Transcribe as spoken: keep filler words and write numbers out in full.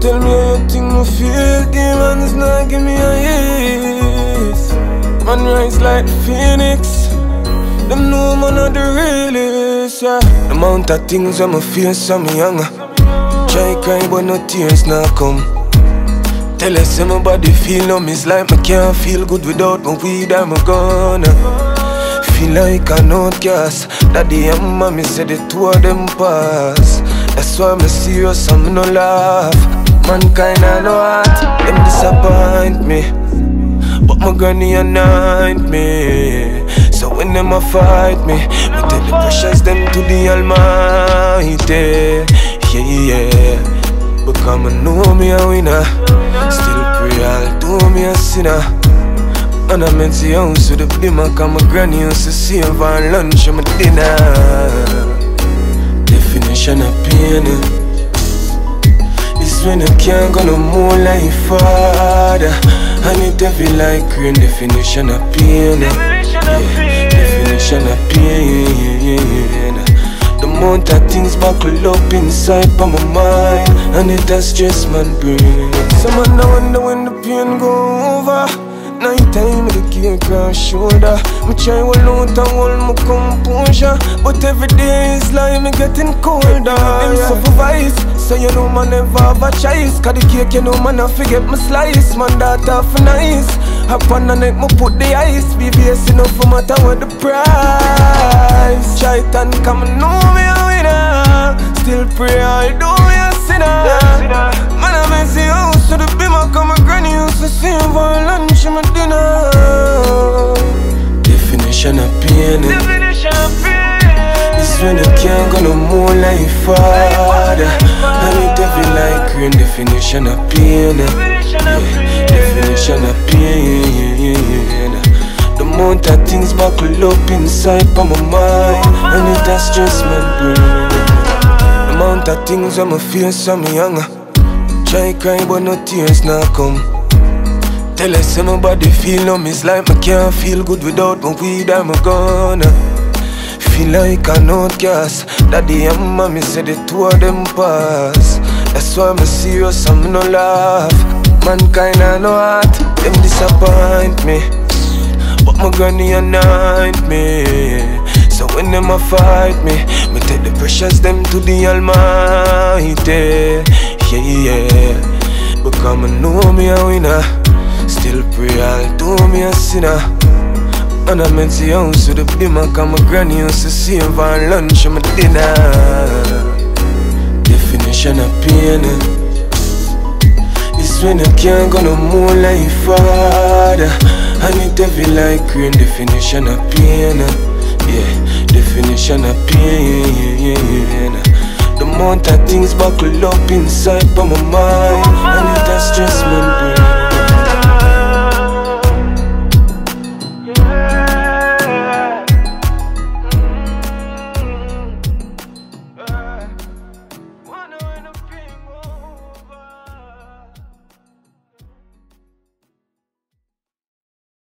tell me how you think me feel. Demons not give me a ease. Man rise like the phoenix. Them know man are the realest, yeah. The amount of things when me feel so me younger. Try cry but no tears not come. Tell us say my body feel numb. It's like me can't feel good without my weed and my gun. Feel like an outcast. Daddy and mommy said the two of them pass. That's why I'm serious and me no laugh. Mankind I know heart, them disappoint me, but my granny anoint me. So when them a fight me, me take the pressures them to the Almighty. Yeah, yeah. Because I know me a winner. Still pray I'll do me a sinner. And I meant to house with the blimmer. Cause my granny used to save her lunch and my dinner. Definition of pain is when you can't go no more like father. And it feel like rain. Definition of pain, yeah. Definition of pain. The amount of things buckle up inside by my mind, and it has stressed my brain. Some man I wonder when the pain go over. Night time the gear cross shoulder. Me try hold out and hold my composure, but every day is like me getting colder. Them supervise, so you know man never have a choice. Cause the cake you know man I forget my slice. Man that half nice. Up on the neck me put the ice. B B S enough for matter what the price. Try it and come and know me a winner. Still pray I'll do me a sinner. Man I miss the house to the bimmer. Come a granny used to see him for lunch and my dinner. Definition of pain. Definition of pain. It's when you can't go no more like father. And it feel like rain. Definition of pain. Yeah. Definition of pain. The amount of things buckle up inside by my mind, and it has stressed my brain. The amount of things when I feel so me younger. Try cry but no tears not come. Tell us say my body feel numb. It's like me can't feel good without my weed and my gun. Feel like an outcast. Daddy and mommy said the two of them pass. That's why I'm serious and me no laugh. Mankind I know heart, them disappoint me, but my granny anoint me. So when them a fight me, me take the pressures them to the Almighty. Yeah, yeah. Because I know me a winner. Still pray I'll do me a sinner. And I meant to house with the blimmer. Cause my granny used to save her lunch and my dinner. Definition of pain is when you can't go no more like father. And it feel like rain. Definition of pain, yeah. Definition of pain. The amount of things buckle up inside by my mind, and it has stressed my brain.